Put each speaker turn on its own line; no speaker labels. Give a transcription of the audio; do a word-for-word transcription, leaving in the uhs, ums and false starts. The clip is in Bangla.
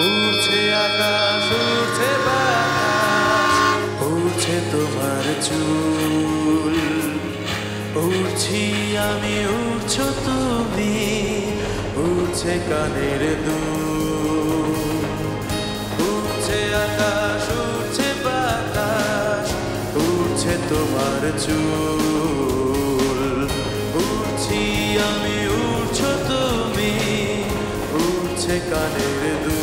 উড়ছে আকাশ উড়ছে বাতাস উড়ছে তোমার চুল উড়ছি আমি উড়ছো তুমি উড়ছে কানের দুল উড়ছে আকাশ উড়ছে বাতাস উড়ছে তোমার চুল উড়ছি আমি উড়ছো তুমি উড়ছে কানের দুল